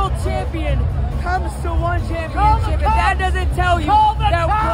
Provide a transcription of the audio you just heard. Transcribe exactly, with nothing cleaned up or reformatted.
world champion comes to one championship, and that doesn't tell you that